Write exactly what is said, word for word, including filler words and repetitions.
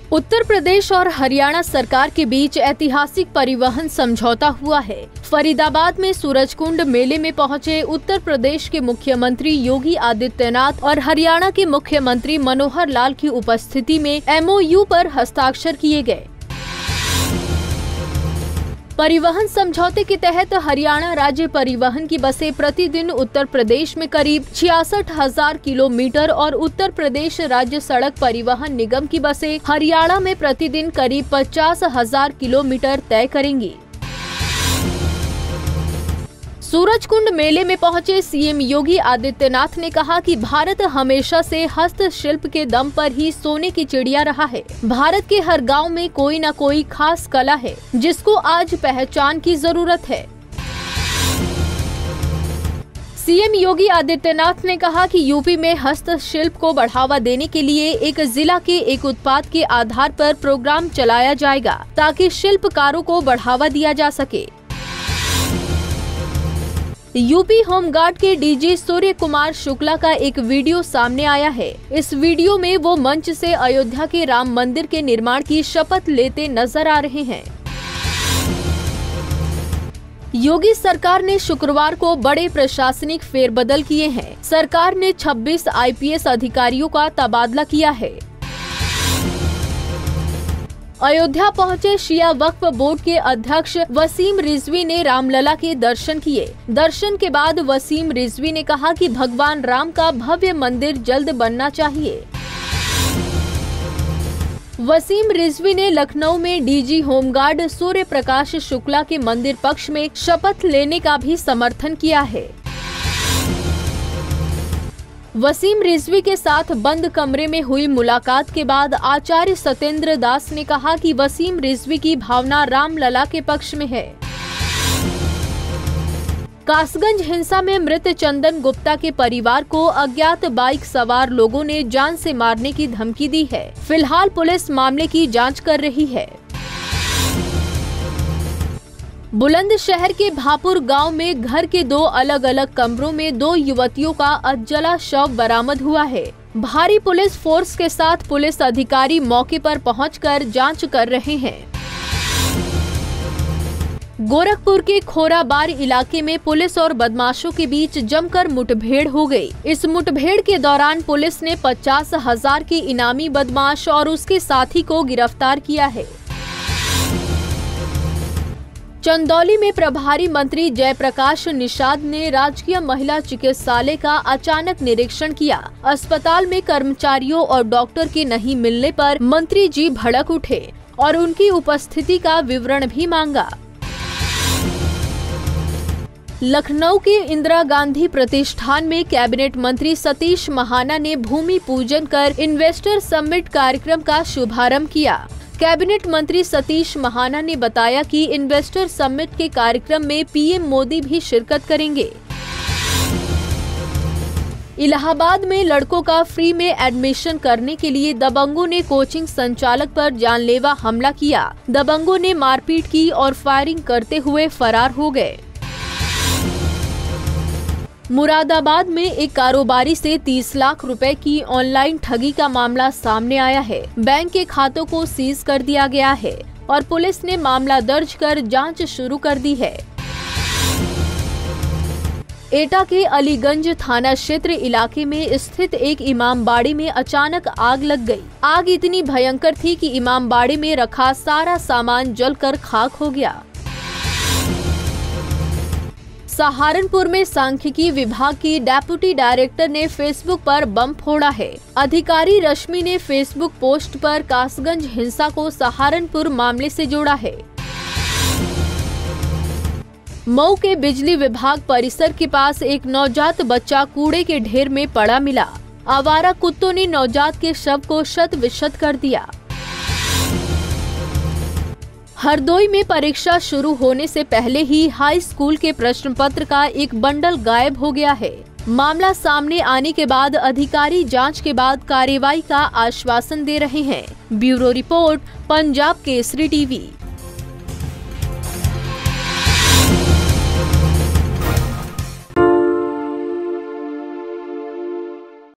उत्तर प्रदेश और हरियाणा सरकार के बीच ऐतिहासिक परिवहन समझौता हुआ है। फरीदाबाद में सूरजकुंड मेले में पहुंचे उत्तर प्रदेश के मुख्यमंत्री योगी आदित्यनाथ और हरियाणा के मुख्यमंत्री मनोहर लाल की उपस्थिति में एमओयू पर हस्ताक्षर किए गए। परिवहन समझौते के तहत हरियाणा राज्य परिवहन की बसें प्रतिदिन उत्तर प्रदेश में करीब छियासठ हजार किलोमीटर और उत्तर प्रदेश राज्य सड़क परिवहन निगम की बसें हरियाणा में प्रतिदिन करीब पचास हजार किलोमीटर तय करेंगी। सूरजकुंड मेले में पहुंचे सीएम योगी आदित्यनाथ ने कहा कि भारत हमेशा से हस्तशिल्प के दम पर ही सोने की चिड़िया रहा है। भारत के हर गांव में कोई न कोई खास कला है जिसको आज पहचान की जरूरत है। सीएम योगी आदित्यनाथ ने कहा कि यूपी में हस्तशिल्प को बढ़ावा देने के लिए एक जिला के एक उत्पाद के आधार पर प्रोग्राम चलाया जाएगा ताकि शिल्पकारों को बढ़ावा दिया जा सके। यूपी होमगार्ड के डीजी सूर्य कुमार शुक्ला का एक वीडियो सामने आया है। इस वीडियो में वो मंच से अयोध्या के राम मंदिर के निर्माण की शपथ लेते नजर आ रहे हैं। योगी सरकार ने शुक्रवार को बड़े प्रशासनिक फेरबदल किए हैं। सरकार ने छब्बीस आईपीएस अधिकारियों का तबादला किया है। अयोध्या पहुंचे शिया वक्फ बोर्ड के अध्यक्ष वसीम रिजवी ने रामलला के दर्शन किए। दर्शन के बाद वसीम रिजवी ने कहा कि भगवान राम का भव्य मंदिर जल्द बनना चाहिए। वसीम रिजवी ने लखनऊ में डीजी होमगार्ड सूर्य प्रकाश शुक्ला के मंदिर पक्ष में शपथ लेने का भी समर्थन किया है। वसीम रिजवी के साथ बंद कमरे में हुई मुलाकात के बाद आचार्य सत्येंद्र दास ने कहा कि वसीम रिजवी की भावना रामलला के पक्ष में है। कासगंज हिंसा में मृत चंदन गुप्ता के परिवार को अज्ञात बाइक सवार लोगों ने जान से मारने की धमकी दी है। फिलहाल पुलिस मामले की जांच कर रही है। बुलंदशहर के भापुर गांव में घर के दो अलग अलग कमरों में दो युवतियों का अधजला शव बरामद हुआ है। भारी पुलिस फोर्स के साथ पुलिस अधिकारी मौके पर पहुंचकर जांच कर रहे हैं। गोरखपुर के खोराबार इलाके में पुलिस और बदमाशों के बीच जमकर मुठभेड़ हो गई। इस मुठभेड़ के दौरान पुलिस ने पचास हजार के इनामी बदमाश और उसके साथी को गिरफ्तार किया है। चंदौली में प्रभारी मंत्री जयप्रकाश निषाद ने राजकीय महिला चिकित्सालय का अचानक निरीक्षण किया। अस्पताल में कर्मचारियों और डॉक्टर के नहीं मिलने पर मंत्री जी भड़क उठे और उनकी उपस्थिति का विवरण भी मांगा। लखनऊ के इंदिरा गांधी प्रतिष्ठान में कैबिनेट मंत्री सतीश महाना ने भूमि पूजन कर इन्वेस्टर समिट कार्यक्रम का शुभारंभ किया। कैबिनेट मंत्री सतीश महाना ने बताया कि इन्वेस्टर समिट के कार्यक्रम में पीएम मोदी भी शिरकत करेंगे। इलाहाबाद में लड़कों का फ्री में एडमिशन करने के लिए दबंगों ने कोचिंग संचालक पर जानलेवा हमला किया। दबंगों ने मारपीट की और फायरिंग करते हुए फरार हो गए। मुरादाबाद में एक कारोबारी से तीस लाख रुपए की ऑनलाइन ठगी का मामला सामने आया है। बैंक के खातों को सीज कर दिया गया है और पुलिस ने मामला दर्ज कर जांच शुरू कर दी है। एटा के अलीगंज थाना क्षेत्र इलाके में स्थित एक इमामबाड़ी में अचानक आग लग गई। आग इतनी भयंकर थी कि इमामबाड़ी में रखा सारा सामान जलकर खाक हो गया। सहारनपुर में सांख्यिकी विभाग की डेप्यूटी डायरेक्टर ने फेसबुक पर बम फोड़ा है। अधिकारी रश्मि ने फेसबुक पोस्ट पर कासगंज हिंसा को सहारनपुर मामले से जोड़ा है। मऊ के बिजली विभाग परिसर के पास एक नवजात बच्चा कूड़े के ढेर में पड़ा मिला। आवारा कुत्तों ने नवजात के शव को शत विशत कर दिया। हरदोई में परीक्षा शुरू होने से पहले ही हाई स्कूल के प्रश्न पत्र का एक बंडल गायब हो गया है। मामला सामने आने के बाद अधिकारी जांच के बाद कार्रवाई का आश्वासन दे रहे हैं। Bureau report, Punjab Kesari TV.